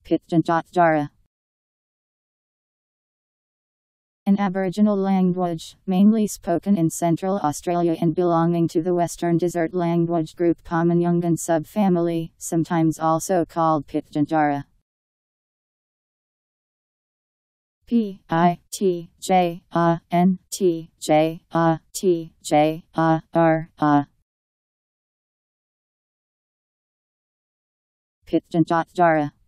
Pitjantjatjara. An Aboriginal language, mainly spoken in Central Australia and belonging to the Western Desert language group Pama-Nyungan subfamily, sometimes also called Pitjantjara. Pitjantjatjara. Pitjantjatjara.